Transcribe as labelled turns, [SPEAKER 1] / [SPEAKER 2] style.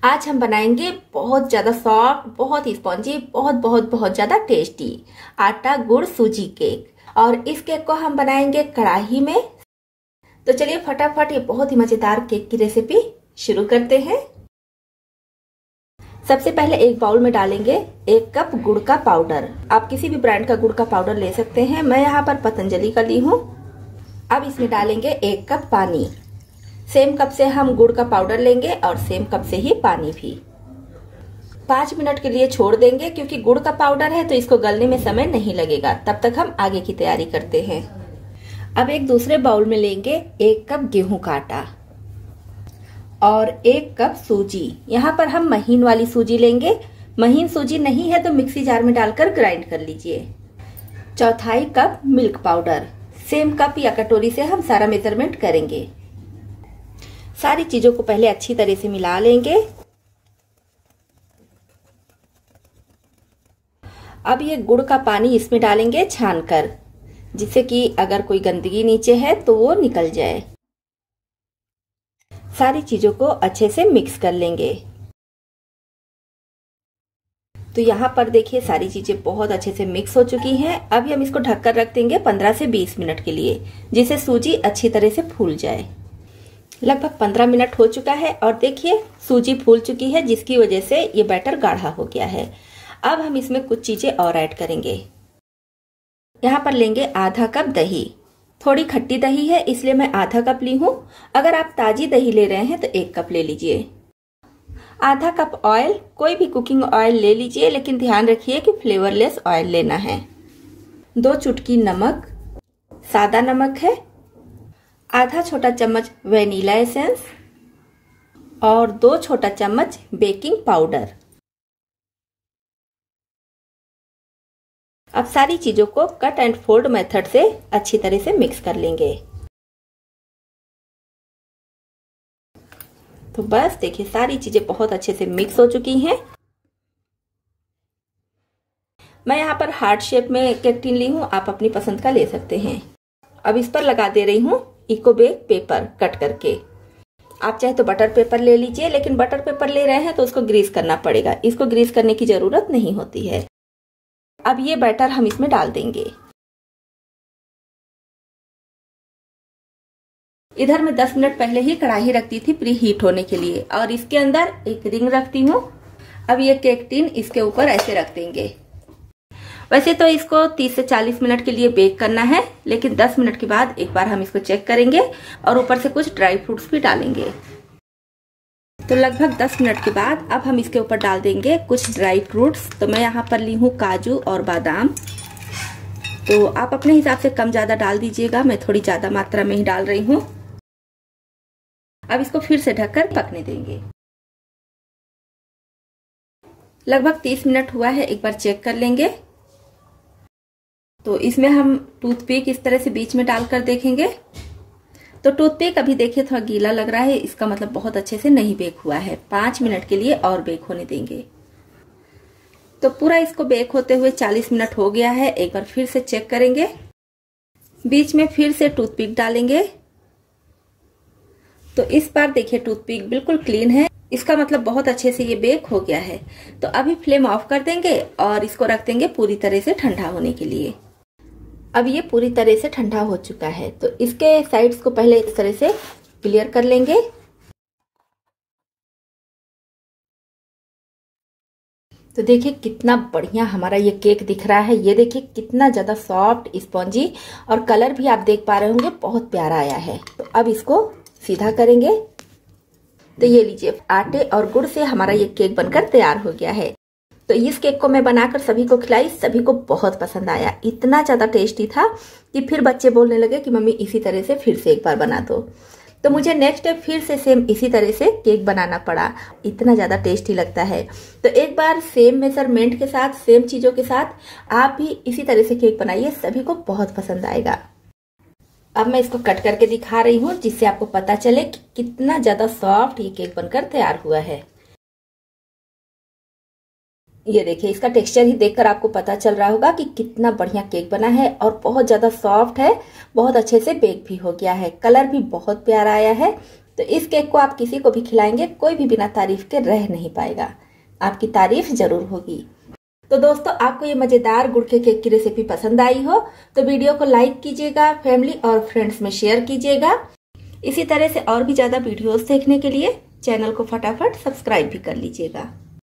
[SPEAKER 1] आज हम बनाएंगे बहुत ज्यादा सॉफ्ट, बहुत स्पॉन्जी, बहुत बहुत बहुत ज्यादा टेस्टी आटा गुड़ सूजी केक। और इस केक को हम बनाएंगे कढ़ाई में। तो चलिए फटाफट ये बहुत ही मजेदार केक की रेसिपी शुरू करते हैं। सबसे पहले एक बाउल में डालेंगे 1 कप गुड़ का पाउडर। आप किसी भी ब्रांड का गुड़ का पाउडर ले सकते हैं, मैं यहाँ पर पतंजलि का ली हूँ। अब इसमें डालेंगे 1 कप पानी। सेम कप से हम गुड़ का पाउडर लेंगे और सेम कप से ही पानी भी। 5 मिनट के लिए छोड़ देंगे, क्योंकि गुड़ का पाउडर है तो इसको गलने में समय नहीं लगेगा। तब तक हम आगे की तैयारी करते हैं। अब एक दूसरे बाउल में लेंगे 1 कप गेहूं का आटा और 1 कप सूजी। यहाँ पर हम महीन वाली सूजी लेंगे। महीन सूजी नहीं है तो मिक्सी जार में डालकर ग्राइंड कर लीजिए। 1/4 cup milk powder. Same cup या कटोरी से हम सारा मेजरमेंट करेंगे। सारी चीजों को पहले अच्छी तरह से मिला लेंगे। अब ये गुड़ का पानी इसमें डालेंगे छानकर, जिससे कि अगर कोई गंदगी नीचे है तो वो निकल जाए। सारी चीजों को अच्छे से मिक्स कर लेंगे। तो यहाँ पर देखिए सारी चीजें बहुत अच्छे से मिक्स हो चुकी हैं। अब हम इसको ढककर रख देंगे 15 से 20 मिनट के लिए, जिससे सूजी अच्छी तरह से फूल जाए। लगभग 15 मिनट हो चुका है और देखिए सूजी फूल चुकी है, जिसकी वजह से ये बैटर गाढ़ा हो गया है। अब हम इसमें कुछ चीजें और ऐड करेंगे। यहाँ पर लेंगे आधा कप दही। थोड़ी खट्टी दही है इसलिए मैं आधा कप ली हूँ। अगर आप ताजी दही ले रहे हैं तो 1 कप ले लीजिए। आधा कप ऑयल, कोई भी कुकिंग ऑयल ले लीजिए, लेकिन ध्यान रखिए कि फ्लेवरलेस ऑयल लेना है। 2 चुटकी नमक, सादा नमक है। आधा छोटा चम्मच वेनिला एसेंस और 2 छोटा चम्मच बेकिंग पाउडर। अब सारी चीजों को कट एंड फोल्ड मेथड से अच्छी तरह से मिक्स कर लेंगे। तो बस देखिए सारी चीजें बहुत अच्छे से मिक्स हो चुकी हैं। मैं यहाँ पर हार्ट शेप में केक टिन ली हूँ, आप अपनी पसंद का ले सकते हैं। अब इस पर लगा दे रही हूँ इको बेक पेपर कट करके। आप चाहे तो बटर पेपर ले लीजिए, लेकिन बटर पेपर ले रहे हैं तो उसको ग्रीस करना पड़ेगा। इसको ग्रीस करने की जरूरत नहीं होती है। अब ये बैटर हम इसमें डाल देंगे। इधर मैं 10 मिनट पहले ही कढ़ाई रखती थी प्री हीट होने के लिए, और इसके अंदर एक रिंग रखती हूँ। अब ये केक टिन इसके ऊपर ऐसे रख देंगे। वैसे तो इसको 30 से 40 मिनट के लिए बेक करना है, लेकिन 10 मिनट के बाद एक बार हम इसको चेक करेंगे और ऊपर से कुछ ड्राई फ्रूट्स भी डालेंगे। तो लगभग 10 मिनट के बाद अब हम इसके ऊपर डाल देंगे कुछ ड्राई फ्रूट्स। तो मैं यहाँ पर ली हूँ काजू और बादाम। तो आप अपने हिसाब से कम ज्यादा डाल दीजिएगा, मैं थोड़ी ज्यादा मात्रा में ही डाल रही हूँ। अब इसको फिर से ढककर पकने देंगे। लगभग 30 मिनट हुआ है, एक बार चेक कर लेंगे। तो इसमें हम टूथपिक इस तरह से बीच में डालकर देखेंगे। तो टूथपिक अभी देखिए थोड़ा गीला लग रहा है, इसका मतलब बहुत अच्छे से नहीं बेक हुआ है। 5 मिनट के लिए और बेक होने देंगे। तो पूरा इसको बेक होते हुए 40 मिनट हो गया है। एक बार फिर से चेक करेंगे। बीच में फिर से टूथपिक डालेंगे। तो इस बार देखिए टूथपिक बिल्कुल क्लीन है, इसका मतलब बहुत अच्छे से ये बेक हो गया है। तो अभी फ्लेम ऑफ कर देंगे और इसको रख देंगे पूरी तरह से ठंडा होने के लिए। अब ये पूरी तरह से ठंडा हो चुका है, तो इसके साइड्स को पहले इस तरह से क्लियर कर लेंगे। तो देखिए कितना बढ़िया हमारा ये केक दिख रहा है। ये देखिए कितना ज्यादा सॉफ्ट, स्पॉन्जी, और कलर भी आप देख पा रहे होंगे बहुत प्यारा आया है। तो अब इसको सीधा करेंगे। तो ये लीजिए आटे और गुड़ से हमारा ये केक बनकर तैयार हो गया है। तो इस केक को मैं बनाकर सभी को खिलाई, सभी को बहुत पसंद आया। इतना ज्यादा टेस्टी था कि फिर बच्चे बोलने लगे कि मम्मी इसी तरह से फिर से एक बार बना दो। तो मुझे नेक्स्ट डे फिर से सेम इसी तरह से केक बनाना पड़ा। इतना ज्यादा टेस्टी लगता है। तो एक बार सेम मेजरमेंट के साथ, सेम चीजों के साथ आप भी इसी तरह से केक बनाइए, सभी को बहुत पसंद आएगा। अब मैं इसको कट करके दिखा रही हूँ, जिससे आपको पता चले कि कितना ज्यादा सॉफ्ट ये केक बनकर तैयार हुआ है। ये देखिए इसका टेक्सचर ही देखकर आपको पता चल रहा होगा कि कितना बढ़िया केक बना है, और बहुत ज्यादा सॉफ्ट है, बहुत अच्छे से बेक भी हो गया है। कलर भी बहुत प्यारा आया है। तो इस केक को आप किसी को भी खिलाएंगे, कोई भी बिना तारीफ के रह नहीं पाएगा, आपकी तारीफ जरूर होगी। तो दोस्तों, आपको ये मजेदार गुड़ के केक की रेसिपी पसंद आई हो तो वीडियो को लाइक कीजिएगा, फैमिली और फ्रेंड्स में शेयर कीजिएगा। इसी तरह से और भी ज्यादा वीडियोस देखने के लिए चैनल को फटाफट सब्सक्राइब भी कर लीजिएगा।